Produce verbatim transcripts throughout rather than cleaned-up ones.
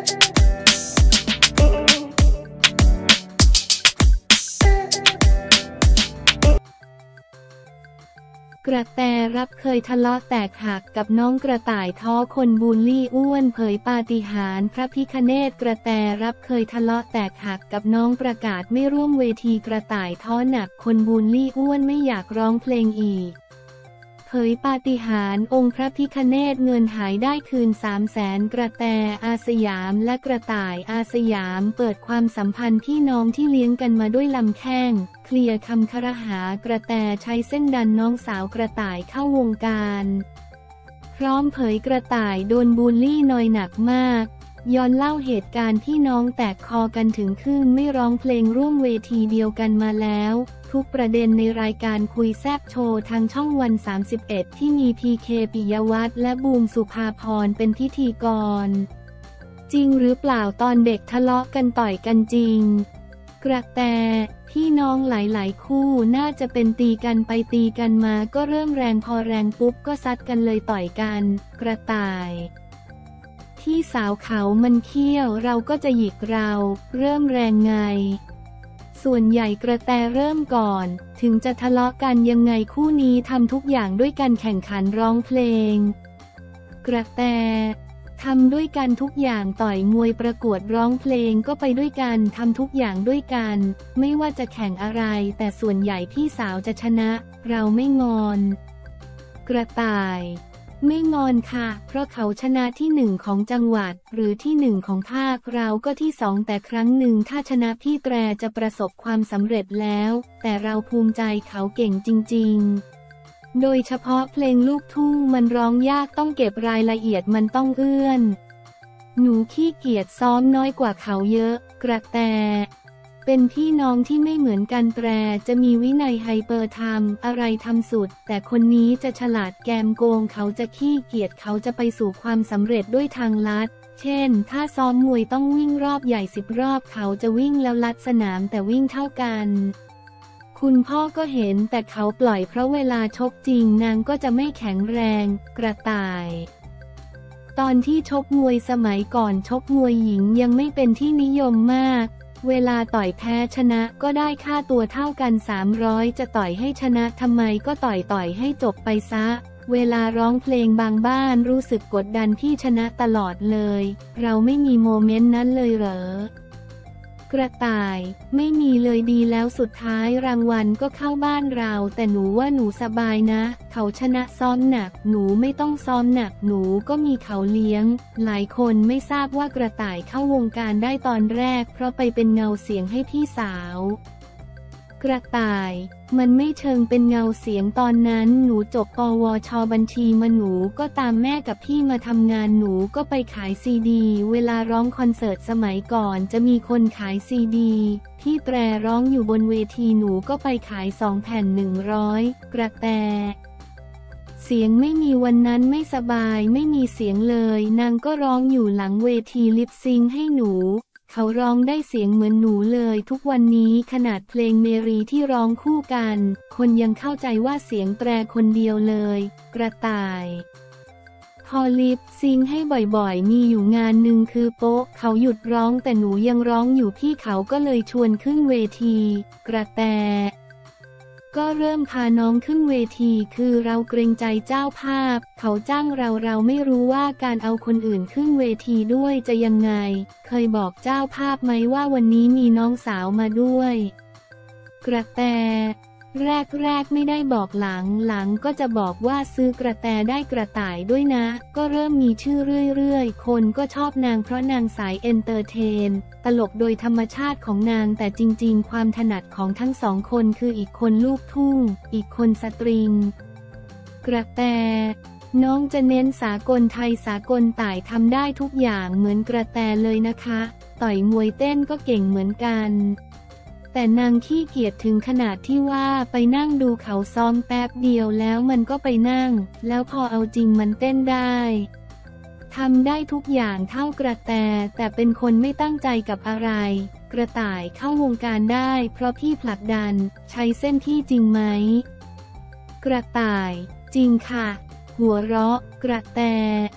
กระแตรับเคยทะเลาะแตกหักกับน้องกระต่ายท้อคนบูลลี่อ้วนเผยปาฏิหาริย์พระพิฆเนศกระแตรับเคยทะเลาะแตกหักกับน้องประกาศไม่ร่วมเวทีกระต่ายท้อหนักคนบูลลี่อ้วนไม่อยากร้องเพลงอีกเผยปาฏิหาริย์องค์พระพิฆเนศเงินหายได้คืนสามแสนกระแตอาสยามและกระต่ายอาสยามเปิดความสัมพันธ์พี่น้องที่เลี้ยงกันมาด้วยลำแข้งเคลียร์คำครหากระแตใช้เส้นดันน้องสาวกระต่ายเข้าวงการพร้อมเผยกระต่ายโดนบูลลี่หน่อยหนักมากย้อนเล่าเหตุการณ์ที่น้องแตกคอกันถึงขึ้นไม่ร้องเพลงร่วมเวทีเดียวกันมาแล้วทุกประเด็นในรายการคุยแซบโชว์ทางช่องวันสามสิบเอ็ดที่มีพีเคปิยวัฒน์และบูมสุภาพรเป็นพิธีกรจริงหรือเปล่าตอนเด็กทะเลาะกันต่อยกันจริงกระแตพี่น้องหลายๆคู่น่าจะเป็นตีกันไปตีกันมาก็เริ่มแรงพอแรงปุ๊บก็ซัดกันเลยต่อยกันกระต่ายที่สาวเขามันเขี้ยวเราก็จะหยิกเราเริ่มแรงไงส่วนใหญ่กระแตเริ่มก่อนถึงจะทะเลาะกันยังไงคู่นี้ทำทุกอย่างด้วยกันแข่งขันร้องเพลงกระแตทำด้วยกันทุกอย่างต่อยมวยประกวดร้องเพลงก็ไปด้วยกันทำทุกอย่างด้วยกันไม่ว่าจะแข่งอะไรแต่ส่วนใหญ่พี่สาวจะชนะเราไม่งอนกระต่ายไม่งอนค่ะเพราะเขาชนะที่หนึ่งของจังหวัดหรือที่หนึ่งของภาคเราก็ที่สองแต่ครั้งหนึ่งถ้าชนะพี่แตรจะประสบความสำเร็จแล้วแต่เราภูมิใจเขาเก่งจริงๆโดยเฉพาะเพลงลูกทุ่งมันร้องยากต้องเก็บรายละเอียดมันต้องเอื้อนหนูขี้เกียจซ้อมน้อยกว่าเขาเยอะกระแตเป็นพี่น้องที่ไม่เหมือนกันแตรจะมีวินัยไฮเปอร์ทำอะไรทำสุดแต่คนนี้จะฉลาดแกมโกงเขาจะขี้เกียจเขาจะไปสู่ความสำเร็จด้วยทางลัดเช่นถ้าซ้อมมวยต้องวิ่งรอบใหญ่สิบรอบเขาจะวิ่งแล้วลัดสนามแต่วิ่งเท่ากันคุณพ่อก็เห็นแต่เขาปล่อยเพราะเวลาชกจริงนางก็จะไม่แข็งแรงกระต่ายตอนที่ชกมวยสมัยก่อนชกมวยหญิงยังไม่เป็นที่นิยมมากเวลาต่อยแพ้ชนะก็ได้ค่าตัวเท่ากันสามร้อยจะต่อยให้ชนะทำไมก็ต่อยต่อยให้จบไปซะเวลาร้องเพลงบางบ้านรู้สึกกดดันที่ชนะตลอดเลยเราไม่มีโมเมนต์นั้นเลยเหรอกระต่ายไม่มีเลยดีแล้วสุดท้ายรางวัลก็เข้าบ้านเราแต่หนูว่าหนูสบายนะเขาชนะซ้อมหนักหนูไม่ต้องซ้อมหนักหนูก็มีเขาเลี้ยงหลายคนไม่ทราบว่ากระต่ายเข้าวงการได้ตอนแรกเพราะไปเป็นเงาเสียงให้พี่สาวกระต่ายมันไม่เชิงเป็นเงาเสียงตอนนั้นหนูจบปวชบัญชีมาหนูก็ตามแม่กับพี่มาทำงานหนูก็ไปขายซีดีเวลาร้องคอนเสิร์ตสมัยก่อนจะมีคนขายซีดีที่แตรร้องอยู่บนเวทีหนูก็ไปขายสองแผ่นหนึ่งร้อยกระแตเสียงไม่มีวันนั้นไม่สบายไม่มีเสียงเลยนางก็ร้องอยู่หลังเวทีลิปซิงค์ให้หนูเขาร้องได้เสียงเหมือนหนูเลยทุกวันนี้ขนาดเพลงเมรีที่ร้องคู่กันคนยังเข้าใจว่าเสียงแตรคนเดียวเลยกระต่ายพอลิปซิงค์ให้บ่อยๆมีอยู่งานหนึ่งคือโป๊ะเขาหยุดร้องแต่หนูยังร้องอยู่พี่เขาก็เลยชวนขึ้นเวทีกระแตก็เริ่มพาน้องขึ้นเวทีคือเราเกรงใจเจ้าภาพเขาจ้างเราเราไม่รู้ว่าการเอาคนอื่นขึ้นเวทีด้วยจะยังไงเคยบอกเจ้าภาพไหมว่าวันนี้มีน้องสาวมาด้วยกระแตแรกแรกไม่ได้บอกหลังหลังก็จะบอกว่าซื้อกระแตได้กระต่ายด้วยนะก็เริ่มมีชื่อเรื่อยๆคนก็ชอบนางเพราะนางสายเอนเตอร์เทนตลกโดยธรรมชาติของนางแต่จริงๆความถนัดของทั้งสองคนคืออีกคนลูกทุ่งอีกคนสตริงกระแตน้องจะเน้นสากลไทยสากลต่ายทำได้ทุกอย่างเหมือนกระแตเลยนะคะต่อยมวยเต้นก็เก่งเหมือนกันแต่นางขี้เกียจถึงขนาดที่ว่าไปนั่งดูเขาซ้อมแป๊บเดียวแล้วมันก็ไปนั่งแล้วพอเอาจริงมันเต้นได้ทำได้ทุกอย่างเท่ากระแตแต่เป็นคนไม่ตั้งใจกับอะไรกระต่ายเข้าวงการได้เพราะพี่ผลักดันใช้เส้นที่จริงไหมกระต่ายจริงค่ะหัวเราะกระแต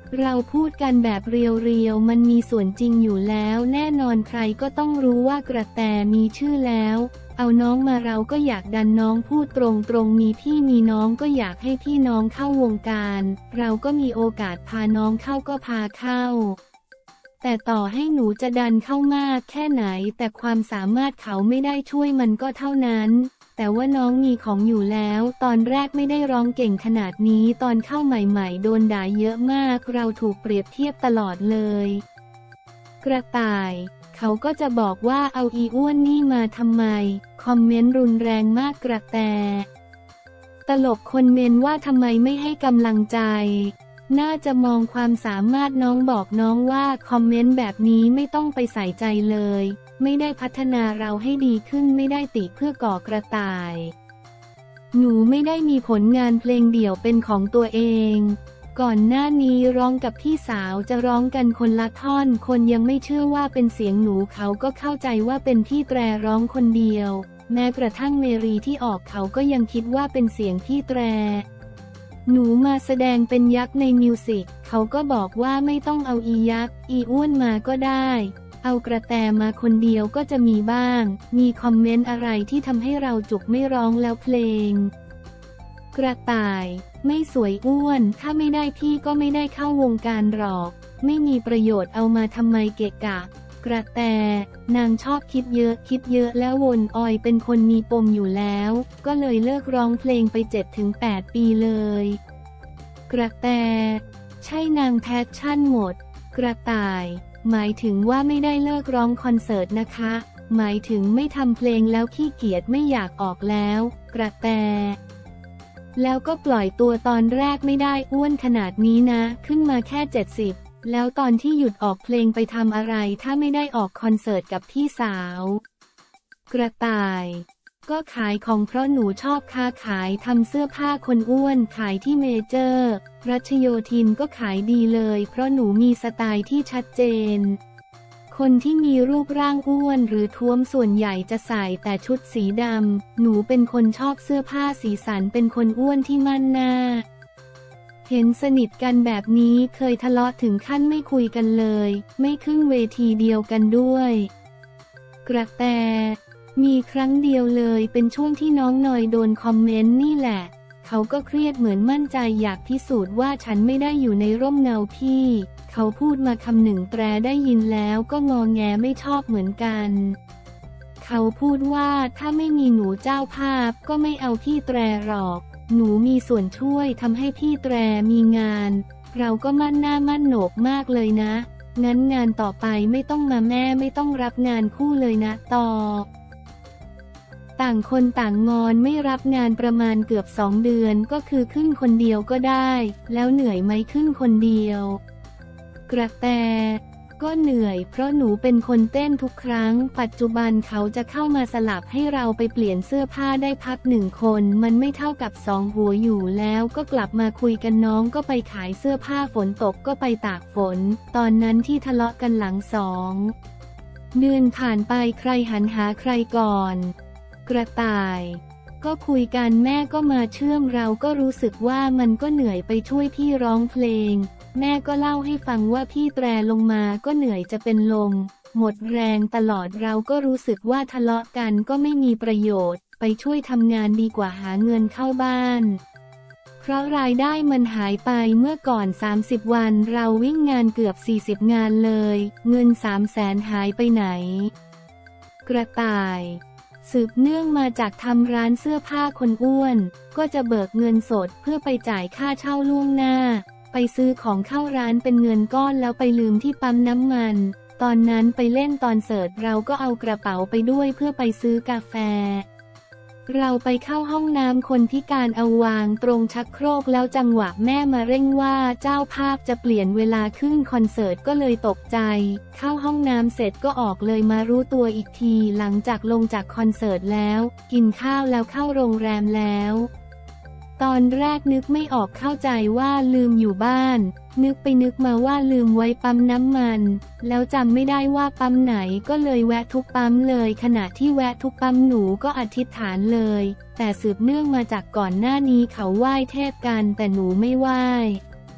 เราพูดกันแบบเรียวๆมันมีส่วนจริงอยู่แล้วแน่นอนใครก็ต้องรู้ว่ากระแตมีชื่อแล้วเอาน้องมาเราก็อยากดันน้องพูดตรงๆมีพี่มีน้องก็อยากให้พี่น้องเข้าวงการเราก็มีโอกาสพาน้องเข้าก็พาเข้าแต่ต่อให้หนูจะดันเข้ามากแค่ไหนแต่ความสามารถเขาไม่ได้ช่วยมันก็เท่านั้นแต่ว่าน้องมีของอยู่แล้วตอนแรกไม่ได้ร้องเก่งขนาดนี้ตอนเข้าใหม่ๆโดนด่าเยอะมากเราถูกเปรียบเทียบตลอดเลยกระต่ายเขาก็จะบอกว่าเอาอีอ้วนนี่มาทำไมคอมเมนต์รุนแรงมากกระแตตลกคนเมนว่าทำไมไม่ให้กำลังใจน่าจะมองความสามารถน้องบอกน้องว่าคอมเมนต์แบบนี้ไม่ต้องไปใส่ใจเลยไม่ได้พัฒนาเราให้ดีขึ้นไม่ได้ติเพื่อก่อกระต่ายหนูไม่ได้มีผลงานเพลงเดี่ยวเป็นของตัวเองก่อนหน้านี้ร้องกับพี่สาวจะร้องกันคนละท่อนคนยังไม่เชื่อว่าเป็นเสียงหนูเขาก็เข้าใจว่าเป็นพี่แตรร้องคนเดียวแม้กระทั่งเมรีที่ออกเขาก็ยังคิดว่าเป็นเสียงพี่แตรหนูมาแสดงเป็นยักษ์ในมิวสิกเขาก็บอกว่าไม่ต้องเอาอียักษ์อีอ้วนมาก็ได้เอากระแตมาคนเดียวก็จะมีบ้างมีคอมเมนต์อะไรที่ทำให้เราจุกไม่ร้องแล้วเพลงกระต่ายไม่สวยอ้วนถ้าไม่ได้พี่ก็ไม่ได้เข้าวงการหรอกไม่มีประโยชน์เอามาทำไมเกะกะกระแตนางชอบคิดเยอะคิดเยอะแล้ววนออยเป็นคนมีปมอยู่แล้วก็เลยเลิกร้องเพลงไป เจ็ดถึงแปด ปีเลยกระแตใช่นางแพชชั่นหมดกระต่ายหมายถึงว่าไม่ได้เลิกร้องคอนเสิร์ตนะคะหมายถึงไม่ทำเพลงแล้วขี้เกียจไม่อยากออกแล้วกระแตแล้วก็ปล่อยตัวตอนแรกไม่ได้อ้วนขนาดนี้นะขึ้นมาแค่เจ็ดสิบแล้วตอนที่หยุดออกเพลงไปทำอะไรถ้าไม่ได้ออกคอนเสิร์ตกับพี่สาวกระต่ายก็ขายของเพราะหนูชอบค้าขายทำเสื้อผ้าคนอ้วนขายที่เมเจอร์รัชโยธินก็ขายดีเลยเพราะหนูมีสไตล์ที่ชัดเจนคนที่มีรูปร่างอ้วนหรือท้วมส่วนใหญ่จะใส่แต่ชุดสีดำหนูเป็นคนชอบเสื้อผ้าสีสันเป็นคนอ้วนที่มั่นหน้าเห็นสนิทกันแบบนี้เคยทะเลาะถึงขั้นไม่คุยกันเลยไม่ขึ้นเวทีเดียวกันด้วยกระแตมีครั้งเดียวเลยเป็นช่วงที่น้องหน่อยโดนคอมเมนต์นี่แหละเขาก็เครียดเหมือนมั่นใจอยากพิสูจน์ว่าฉันไม่ได้อยู่ในร่มเงาพี่เขาพูดมาคำหนึ่งแตรได้ยินแล้วก็งอแงไม่ชอบเหมือนกันเขาพูดว่าถ้าไม่มีหนูเจ้าภาพก็ไม่เอาพี่แตรหรอกหนูมีส่วนช่วยทำให้พี่แตรมีงานเราก็มั่นหน้ามั่นโหนกมากเลยนะงั้นงานต่อไปไม่ต้องมาแม่ไม่ต้องรับงานคู่เลยนะต่อต่างคนต่างงอนไม่รับงานประมาณเกือบสองเดือนก็คือขึ้นคนเดียวก็ได้แล้วเหนื่อยไหมขึ้นคนเดียวกระแตก็เหนื่อยเพราะหนูเป็นคนเต้นทุกครั้งปัจจุบันเขาจะเข้ามาสลับให้เราไปเปลี่ยนเสื้อผ้าได้พักหนึ่งคนมันไม่เท่ากับสองหัวอยู่แล้วก็กลับมาคุยกันน้องก็ไปขายเสื้อผ้าฝนตกก็ไปตากฝนตอนนั้นที่ทะเลาะกันหลังสองเดือนผ่านไปใครหันหาใครก่อนกระต่ายก็คุยกันแม่ก็มาเชื่อมเราก็รู้สึกว่ามันก็เหนื่อยไปช่วยพี่ร้องเพลงแม่ก็เล่าให้ฟังว่าพี่แตรลงมาก็เหนื่อยจะเป็นลมหมดแรงตลอดเราก็รู้สึกว่าทะเลาะกันก็ไม่มีประโยชน์ไปช่วยทำงานดีกว่าหาเงินเข้าบ้านเพราะรายได้มันหายไปเมื่อก่อนสามสิบวันเราวิ่งงานเกือบสี่สิบงานเลยเงินสามแสนหายไปไหนกระต่ายสืบเนื่องมาจากทำร้านเสื้อผ้าคนอ้วนก็จะเบิกเงินสดเพื่อไปจ่ายค่าเช่าล่วงหน้าไปซื้อของเข้าร้านเป็นเงินก้อนแล้วไปลืมที่ปั๊มน้ำมันตอนนั้นไปเล่นตอนเสิร์ตเราก็เอากระเป๋าไปด้วยเพื่อไปซื้อกาแฟเราไปเข้าห้องน้ำคนพิการเอาวางตรงชักโครกแล้วจังหวะแม่มาเร่งว่าเจ้าภาพจะเปลี่ยนเวลาขึ้นคอนเสิร์ตก็เลยตกใจเข้าห้องน้ำเสร็จก็ออกเลยมารู้ตัวอีกทีหลังจากลงจากคอนเสิร์ตแล้วกินข้าวแล้วเข้าโรงแรมแล้วตอนแรกนึกไม่ออกเข้าใจว่าลืมอยู่บ้านนึกไปนึกมาว่าลืมไว้ปั๊มน้ำมันแล้วจำไม่ได้ว่าปั๊มไหนก็เลยแวะทุกปั๊มเลยขณะที่แวะทุกปั๊มหนูก็อธิษฐานเลยแต่สืบเนื่องมาจากก่อนหน้านี้เขาไหว้เทพกันแต่หนูไม่ไหว้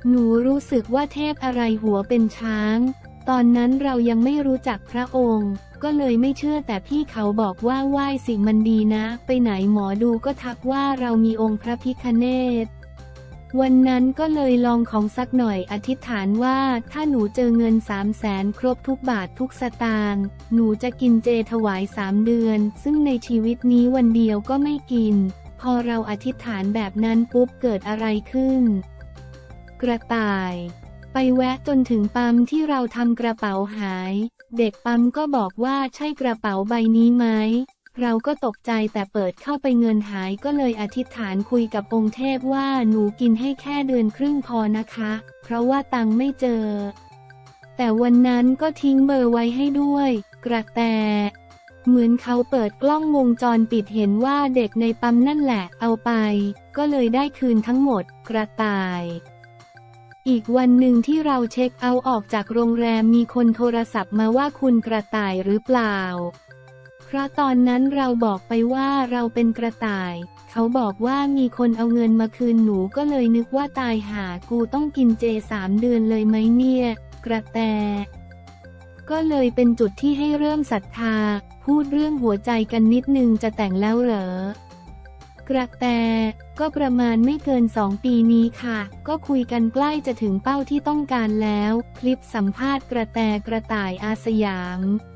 หนูรู้สึกว่าเทพอะไรหัวเป็นช้างตอนนั้นเรายังไม่รู้จักพระองค์ก็เลยไม่เชื่อแต่พี่เขาบอกว่าไหว้สิมันดีนะไปไหนหมอดูก็ทักว่าเรามีองค์พระพิฆเนศวันนั้นก็เลยลองของสักหน่อยอธิษฐานว่าถ้าหนูเจอเงินสามแสนครบทุกบาททุกสตางค์หนูจะกินเจถวายสามเดือนซึ่งในชีวิตนี้วันเดียวก็ไม่กินพอเราอธิษฐานแบบนั้นปุ๊บเกิดอะไรขึ้นกระต่ายไปแวะจนถึงปั๊มที่เราทำกระเป๋าหายเด็กปั๊มก็บอกว่าใช่กระเป๋าใบนี้ไหมเราก็ตกใจแต่เปิดเข้าไปเงินหายก็เลยอธิษฐานคุยกับองค์เทพว่าหนูกินให้แค่เดือนครึ่งพอนะคะเพราะว่าตังค์ไม่เจอแต่วันนั้นก็ทิ้งเบอร์ไว้ให้ด้วยกระแตเหมือนเขาเปิดกล้องวงจรปิดเห็นว่าเด็กในปั๊มนั่นแหละเอาไปก็เลยได้คืนทั้งหมดกระต่ายอีกวันหนึ่งที่เราเช็คเอาท์ออกจากโรงแรมมีคนโทรศัพท์มาว่าคุณกระต่ายหรือเปล่าเพราะตอนนั้นเราบอกไปว่าเราเป็นกระต่ายเขาบอกว่ามีคนเอาเงินมาคืนหนูก็เลยนึกว่าตายหากูต้องกินเจสามเดือนเลยไหมเนี่ยกระแตก็เลยเป็นจุดที่ให้เริ่มศรัทธาพูดเรื่องหัวใจกันนิดนึงจะแต่งแล้วเหรอกระแตก็ประมาณไม่เกินสองปีนี้ค่ะก็คุยกันใกล้จะถึงเป้าที่ต้องการแล้วคลิปสัมภาษณ์กระแตกระต่ายอาสยาม